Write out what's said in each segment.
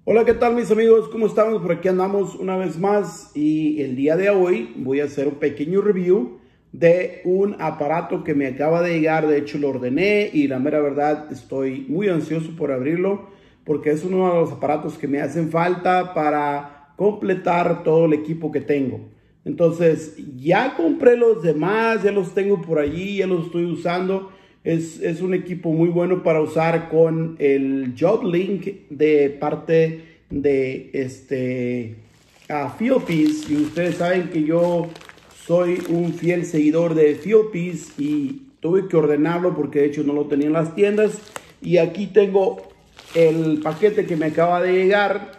Hola, ¿qué tal mis amigos? ¿Cómo estamos? Por aquí andamos una vez más y el día de hoy voy a hacer un pequeño review de un aparato que me acaba de llegar. De hecho lo ordené y la mera verdad estoy muy ansioso por abrirlo porque es uno de los aparatos que me hacen falta para completar todo el equipo que tengo. Entonces ya compré los demás, ya los tengo por allí, ya los estoy usando. Es un equipo muy bueno para usar con el JobLink de parte de Fieldpiece. Y ustedes saben que yo soy un fiel seguidor de Fieldpiece y tuve que ordenarlo porque de hecho no lo tenía en las tiendas. Y aquí tengo el paquete que me acaba de llegar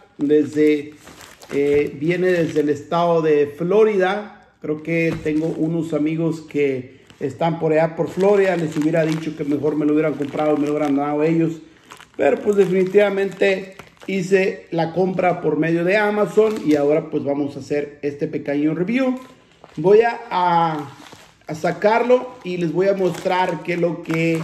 viene desde el estado de Florida. Creo que tengo unos amigos que están por allá por Florida. Les hubiera dicho que mejor me lo hubieran comprado, me lo hubieran dado ellos, pero pues definitivamente hice la compra por medio de Amazon y ahora pues vamos a hacer este pequeño review. Voy a sacarlo y les voy a mostrar qué es lo que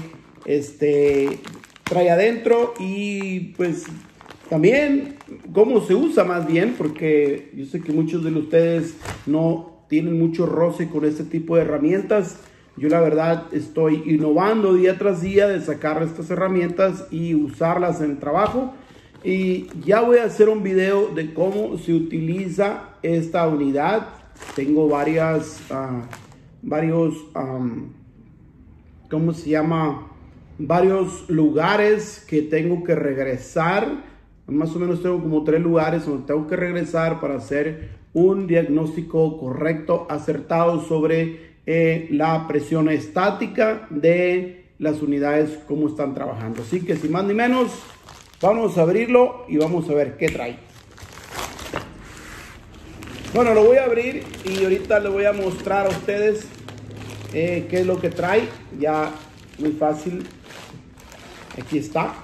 trae adentro y pues también cómo se usa, más bien porque yo sé que muchos de ustedes no tienen mucho roce con este tipo de herramientas. Yo la verdad estoy innovando día tras día de sacar estas herramientas y usarlas en el trabajo. Y ya voy a hacer un video de cómo se utiliza esta unidad. Tengo varios lugares que tengo que regresar. Más o menos tengo como 3 lugares donde tengo que regresar para hacer un diagnóstico correcto, acertado sobre la presión estática de las unidades, cómo están trabajando. Así que sin más ni menos, vamos a abrirlo y vamos a ver qué trae. Bueno, lo voy a abrir y ahorita les voy a mostrar a ustedes qué es lo que trae. Ya muy fácil, aquí está.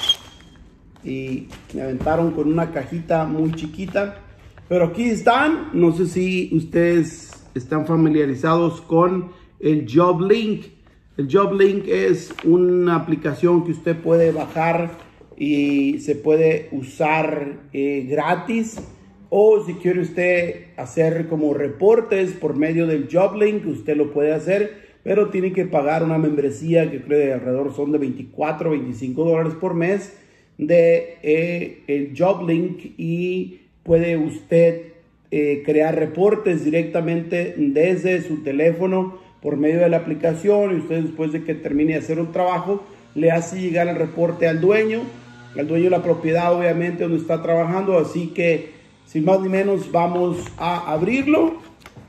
Y me aventaron con una cajita muy chiquita, pero aquí están. No sé si ustedes están familiarizados con el JobLink. El JobLink es una aplicación que usted puede bajar y se puede usar gratis, o si quiere usted hacer como reportes por medio del JobLink, usted lo puede hacer, pero tiene que pagar una membresía que creo que alrededor son de $24 o $25 por mes de el JobLink, y puede usted crear reportes directamente desde su teléfono por medio de la aplicación, y usted, después de que termine de hacer un trabajo, le hace llegar el reporte al dueño de la propiedad, obviamente, donde está trabajando. Así que sin más ni menos vamos a abrirlo,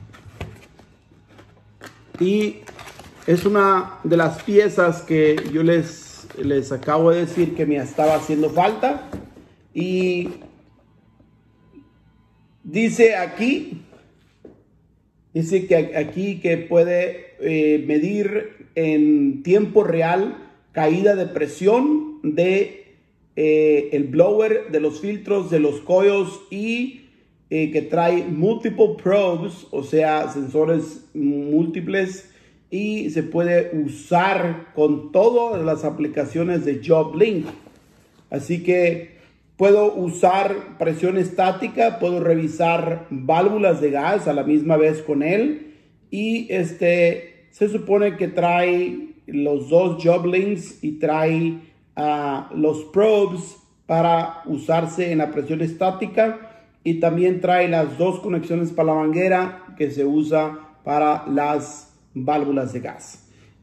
y es una de las piezas que yo les acabo de decir que me estaba haciendo falta. Y dice que puede medir en tiempo real caída de presión de el blower, de los filtros, de los coils, y que trae multiple probes, o sea, sensores múltiples, y se puede usar con todas las aplicaciones de JobLink. Así que puedo usar presión estática, puedo revisar válvulas de gas a la misma vez con él, y se supone que trae los 2 JobLinks y trae los probes para usarse en la presión estática, y también trae las 2 conexiones para la manguera que se usa para las válvulas de gas.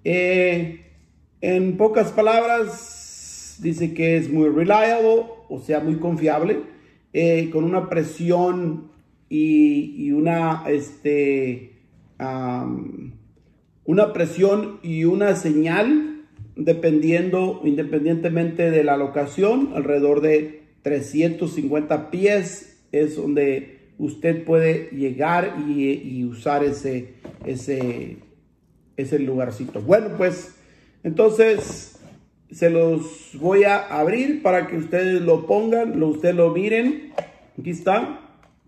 En pocas palabras, dice que es muy reliable, o sea, muy confiable, con una presión y una presión y una señal, independientemente de la locación, alrededor de 350 pies es donde usted puede llegar y usar ese lugarcito. Bueno, pues entonces se los voy a abrir para que ustedes lo pongan, ustedes lo miren. Aquí está.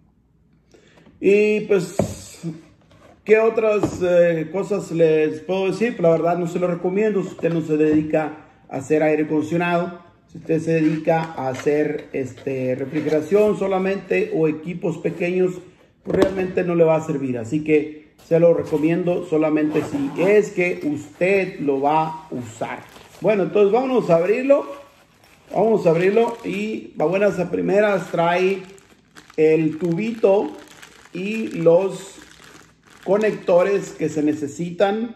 Y pues, ¿qué otras cosas les puedo decir? Pues la verdad no se lo recomiendo si usted no se dedica a hacer aire acondicionado. Si usted se dedica a hacer refrigeración solamente o equipos pequeños, pues realmente no le va a servir. Así que se lo recomiendo solamente si es que usted lo va a usar. Bueno, entonces vamos a abrirlo. Vamos a abrirlo y a buenas a primeras trae el tubito y los conectores que se necesitan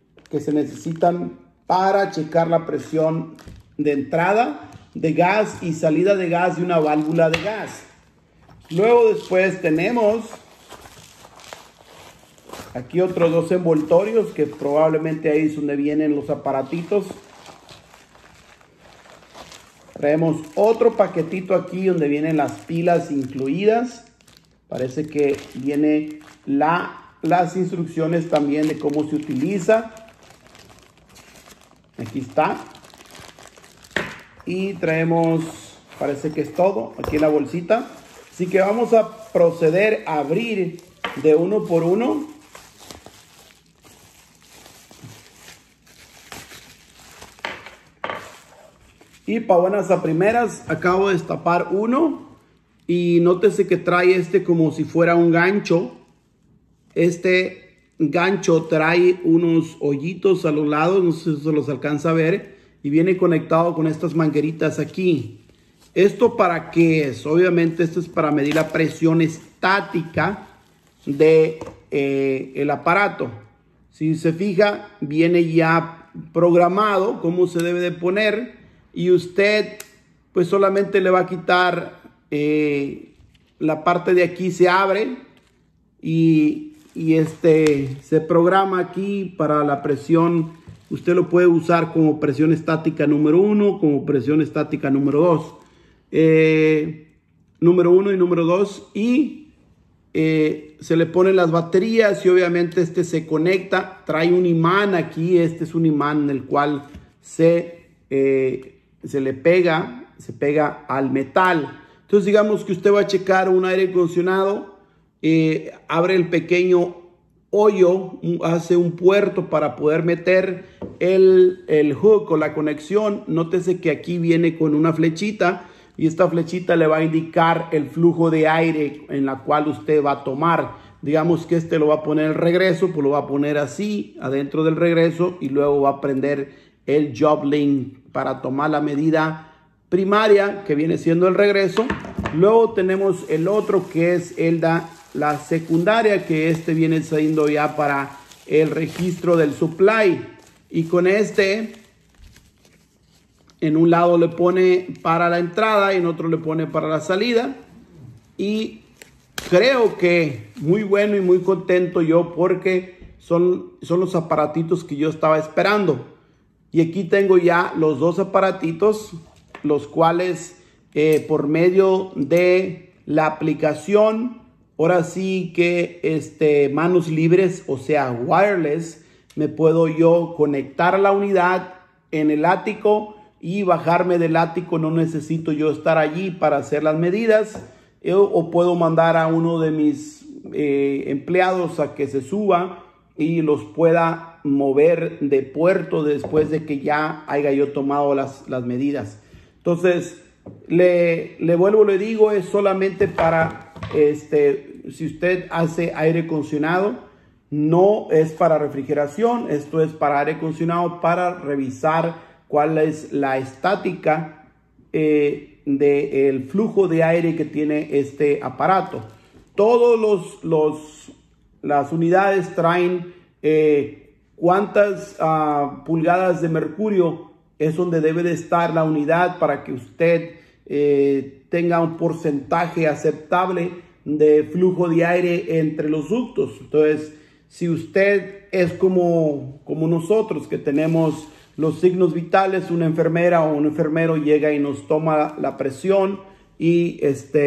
para checar la presión de entrada de gas y salida de gas de una válvula de gas. Luego después tenemos aquí otros dos envoltorios que probablemente ahí es donde vienen los aparatitos. Traemos otro paquetito aquí donde vienen las pilas incluidas. Parece que viene las instrucciones también de cómo se utiliza. Aquí está. Y traemos, parece que es todo, aquí en la bolsita. Así que vamos a proceder a abrir de uno por uno. Y para buenas a primeras, acabo de destapar uno. Y nótese que trae como si fuera un gancho. Este gancho trae unos hoyitos a los lados, no sé si se los alcanza a ver. Y viene conectado con estas mangueritas aquí. ¿Esto para qué es? Obviamente esto es para medir la presión estática de el aparato. Si se fija, viene ya programado cómo se debe de poner. Y usted pues solamente le va a quitar la parte de aquí, se abre y se programa aquí para la presión. Usted lo puede usar como presión estática número 1, como presión estática número 2. Número 1 y número 2. Y se le ponen las baterías y obviamente se conecta. Trae un imán aquí. Este es un imán en el cual se le pega, se pega al metal. Entonces digamos que usted va a checar un aire acondicionado. Abre el pequeño hoyo, hace un puerto para poder meter el hook o la conexión. Nótese que aquí viene con una flechita y esta flechita le va a indicar el flujo de aire en la cual usted va a tomar. Digamos que lo va a poner el regreso, pues lo va a poner así adentro del regreso y luego va a prender el job link para tomar la medida primaria que viene siendo el regreso. Luego tenemos el otro que es la secundaria, que viene siendo ya para el registro del supply. Y con en un lado le pone para la entrada y en otro le pone para la salida. Y creo que muy bueno y muy contento yo porque son los aparatitos que yo estaba esperando. Y aquí tengo ya los dos aparatitos, los cuales por medio de la aplicación, ahora sí que manos libres, o sea wireless, me puedo yo conectar a la unidad en el ático y bajarme del ático. No necesito yo estar allí para hacer las medidas, o puedo mandar a uno de mis empleados a que se suba y los pueda mover de puerto después de que ya haya yo tomado las medidas. Entonces le vuelvo, le digo, es solamente para si usted hace aire acondicionado, no es para refrigeración. Esto es para aire acondicionado, para revisar cuál es la estática del flujo de aire que tiene este aparato. Todos las unidades traen cuántas pulgadas de mercurio es donde debe de estar la unidad para que usted tenga un porcentaje aceptable de flujo de aire entre los ductos. Entonces, si usted es como nosotros, que tenemos los signos vitales, una enfermera o un enfermero llega y nos toma la presión y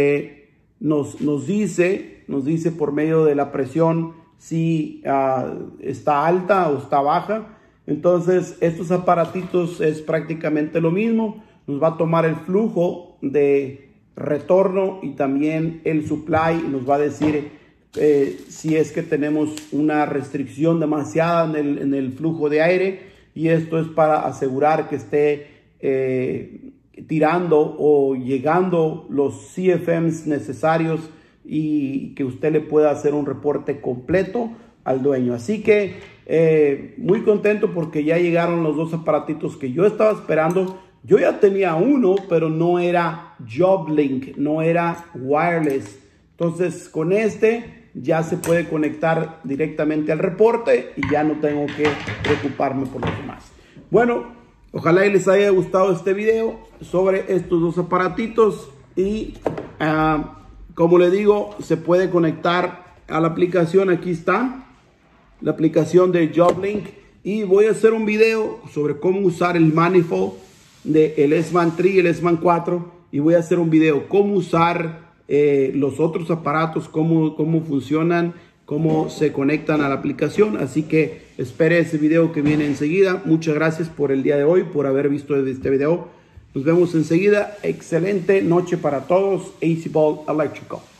nos dice por medio de la presión si está alta o está baja. Entonces estos aparatitos es prácticamente lo mismo. Nos va a tomar el flujo de retorno y también el supply, y nos va a decir si es que tenemos una restricción demasiada en el flujo de aire. Y esto es para asegurar que esté tirando o llegando los CFMs necesarios y que usted le pueda hacer un reporte completo al dueño. Así que muy contento porque ya llegaron los dos aparatitos que yo estaba esperando. Yo ya tenía uno, pero no era JobLink, no era wireless. Entonces con este ya se puede conectar directamente al reporte y ya no tengo que preocuparme por los demás. Bueno, ojalá y les haya gustado este video sobre estos dos aparatitos y como le digo, se puede conectar a la aplicación. Aquí está la aplicación de JobLink y voy a hacer un video sobre cómo usar el manifold del S-Man 3 y el S-Man 4 y voy a hacer un video cómo usar los otros aparatos, cómo funcionan, cómo se conectan a la aplicación. Así que espere ese video que viene enseguida. Muchas gracias por el día de hoy, por haber visto este video. Nos vemos enseguida. Excelente noche para todos. AC Ball Electrical.